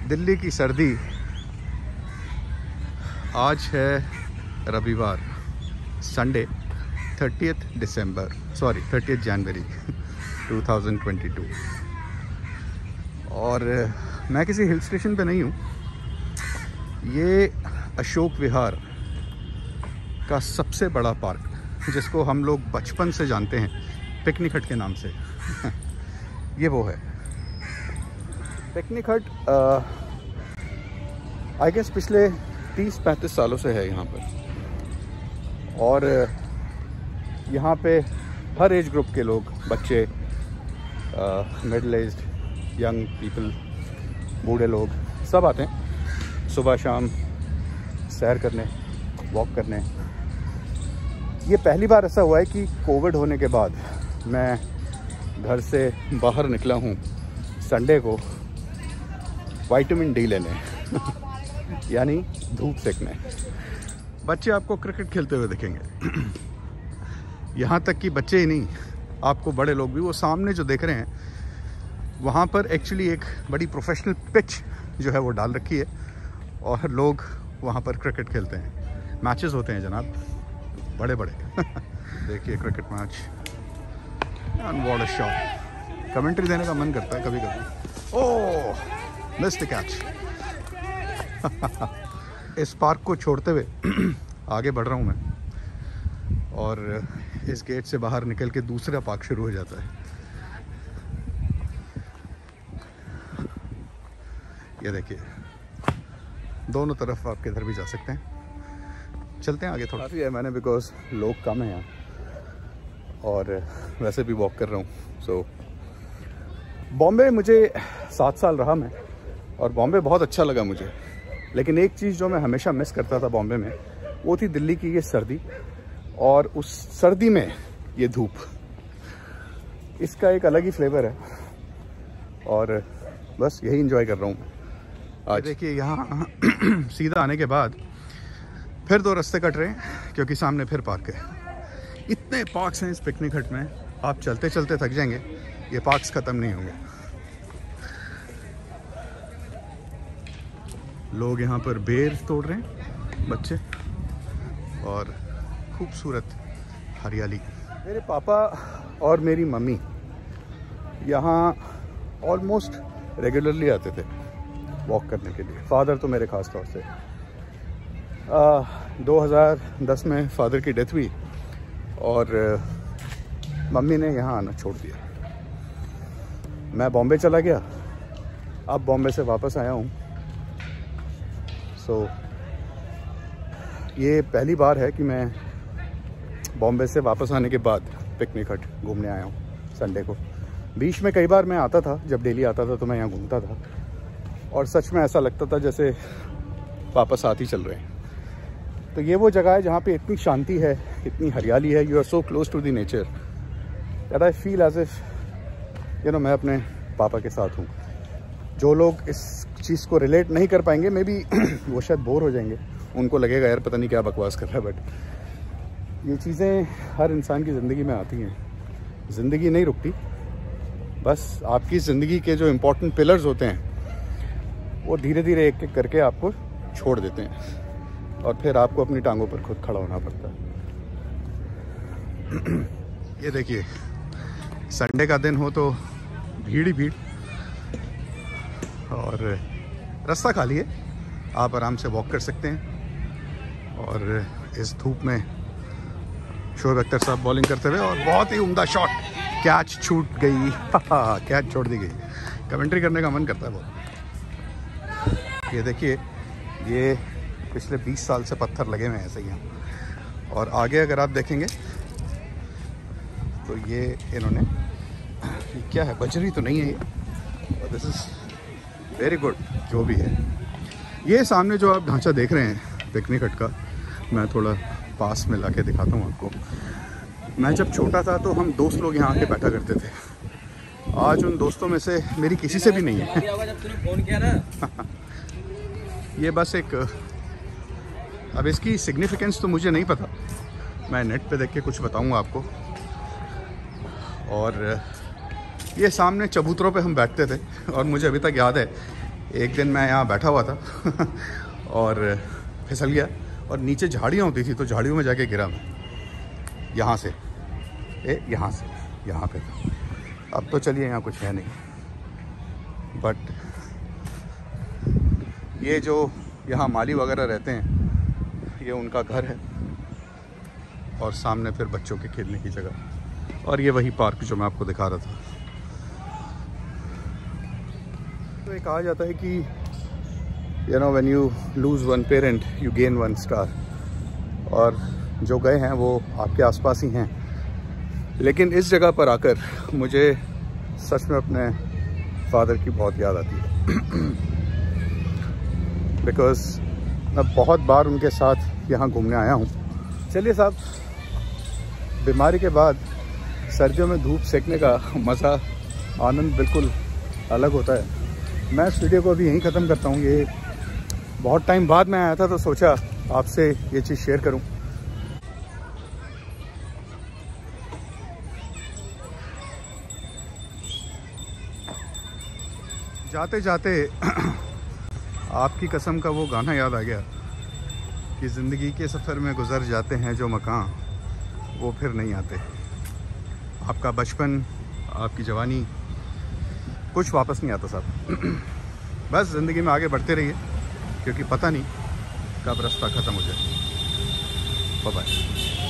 दिल्ली की सर्दी। आज है रविवार, संडे, 30 जनवरी 2022 और मैं किसी हिल स्टेशन पे नहीं हूँ। ये अशोक विहार का सबसे बड़ा पार्क, जिसको हम लोग बचपन से जानते हैं पिकनिक हट के नाम से ये वो है पिकनिक हट। आई गेस पिछले 30-35 सालों से है यहाँ पर, और यहाँ पे हर एज ग्रुप के लोग, बच्चे, मिडिल एज्ड, यंग पीपल, बूढ़े लोग सब आते हैं सुबह शाम सैर करने, वॉक करने। ये पहली बार ऐसा हुआ है कि कोविड होने के बाद मैं घर से बाहर निकला हूँ संडे को विटामिन डी लेने यानी धूप सेकने। बच्चे आपको क्रिकेट खेलते हुए दिखेंगे यहाँ तक कि बच्चे ही नहीं, आपको बड़े लोग भी। वो सामने जो देख रहे हैं वहाँ पर एक्चुअली एक बड़ी प्रोफेशनल पिच जो है वो डाल रखी है और लोग वहाँ पर क्रिकेट खेलते हैं। मैचेस होते हैं जनाब, बड़े बड़े देखिए cricket match. And what a shot. Commentary देने का मन करता है कभी कभी। Oh, missed catch. इस पार्क को छोड़ते हुए आगे बढ़ रहा हूँ मैं, और इस गेट से बाहर निकल के दूसरा पार्क शुरू हो जाता है। ये देखिए, दोनों तरफ आप किधर भी जा सकते हैं। चलते हैं आगे थोड़ा सी है मैंने, बिकॉज लोग कम हैं यहाँ और वैसे भी वॉक कर रहा हूँ। सो बॉम्बे मुझे 7 साल रहा मैं, और बॉम्बे बहुत अच्छा लगा मुझे। लेकिन एक चीज़ जो मैं हमेशा मिस करता था बॉम्बे में, वो थी दिल्ली की ये सर्दी, और उस सर्दी में ये धूप। इसका एक अलग ही फ्लेवर है और बस यही एंजॉय कर रहा हूँ आज। देखिए यहाँ सीधा आने के बाद फिर 2 रास्ते कट रहे हैं क्योंकि सामने फिर पार्क है। इतने पार्क्स हैं इस पिकनिक हट में, आप चलते चलते थक जाएंगे, ये पार्क्स ख़त्म नहीं होंगे। लोग यहाँ पर बेर तोड़ रहे हैं बच्चे, और खूबसूरत हरियाली। मेरे पापा और मेरी मम्मी यहाँ ऑलमोस्ट रेगुलरली आते थे वॉक करने के लिए। फादर तो मेरे ख़ास तौर से 2010 में फादर की डेथ हुई और मम्मी ने यहाँ आना छोड़ दिया। मैं बॉम्बे चला गया, अब बॉम्बे से वापस आया हूँ। सो ये पहली बार है कि मैं बॉम्बे से वापस आने के बाद पिकनिक हट घूमने आया हूँ संडे को। बीच में कई बार मैं आता था, जब डेली आता था तो मैं यहाँ घूमता था, और सच में ऐसा लगता था जैसे वापस आते ही चल रहे हैं। तो ये वो जगह है जहाँ पे इतनी शांति है, इतनी हरियाली है। You are so close to the nature that I feel as if मैं अपने पापा के साथ हूँ। जो लोग इस चीज़ को रिलेट नहीं कर पाएंगे, मे बी वो शायद बोर हो जाएंगे, उनको लगेगा यार पता नहीं क्या बकवास कर रहा है। बट ये चीज़ें हर इंसान की ज़िंदगी में आती हैं। ज़िंदगी नहीं रुकती, बस आपकी ज़िंदगी के जो इम्पोर्टेंट पिलर्स होते हैं वो धीरे धीरे एक एक करके आपको छोड़ देते हैं, और फिर आपको अपनी टांगों पर खुद खड़ा होना पड़ता है। ये देखिए, संडे का दिन हो तो भीड़ ही भीड़, और रास्ता खाली है, आप आराम से वॉक कर सकते हैं। और इस धूप में शोएब अख्तर साहब बॉलिंग करते हुए, और बहुत ही उम्दा शॉट, कैच छूट गई कैच छोड़ दी गई। कमेंट्री करने का मन करता है बहुत। ये देखिए, ये पिछले 20 साल से पत्थर लगे हुए हैं ऐसे ही हैं, और आगे अगर आप देखेंगे तो ये इन्होंने, ये क्या है, बजरी तो नहीं है ये, और दिस इज़ वेरी गुड जो भी है। ये सामने जो आप ढांचा देख रहे हैं पिकनिक हट का, मैं थोड़ा पास में ला के दिखाता हूँ आपको। मैं जब छोटा था तो हम दोस्त लोग यहाँ आके बैठा करते थे। आज उन दोस्तों में से मेरी किसी से भी नहीं है ये बस एक, अब इसकी सिग्निफिकेंस तो मुझे नहीं पता, मैं नेट पे देख के कुछ बताऊंगा आपको। और ये सामने चबूतरों पे हम बैठते थे, और मुझे अभी तक याद है एक दिन मैं यहाँ बैठा हुआ था और फिसल गया और नीचे झाड़ियाँ होती थी तो झाड़ियों में जाके गिरा मैं, यहाँ से यहाँ पे। अब तो चलिए यहाँ कुछ है नहीं, बट ये जो यहाँ माली वगैरह रहते हैं ये उनका घर है और सामने फिर बच्चों के खेलने की जगह, और ये वही पार्क जो मैं आपको दिखा रहा था। तो ये कहा जाता है कि you know when you lose one parent you gain one star, और जो गए हैं वो आपके आसपास ही हैं। लेकिन इस जगह पर आकर मुझे सच में अपने फादर की बहुत याद आती है बिकॉज़ मैं बहुत बार उनके साथ यहाँ घूमने आया हूँ। चलिए साहब, बीमारी के बाद सर्दियों में धूप सेकने का मज़ा, आनंद बिल्कुल अलग होता है। मैं इस वीडियो को अभी यहीं ख़त्म करता हूँ। ये बहुत टाइम बाद मैं आया था तो सोचा आपसे ये चीज़ शेयर करूँ। जाते जाते आपकी कसम का वो गाना याद आ गया कि ज़िंदगी के सफ़र में गुज़र जाते हैं जो मकान वो फिर नहीं आते। आपका बचपन, आपकी जवानी कुछ वापस नहीं आता साहब। बस ज़िंदगी में आगे बढ़ते रहिए क्योंकि पता नहीं कब रास्ता ख़त्म हो जाए। Bye bye.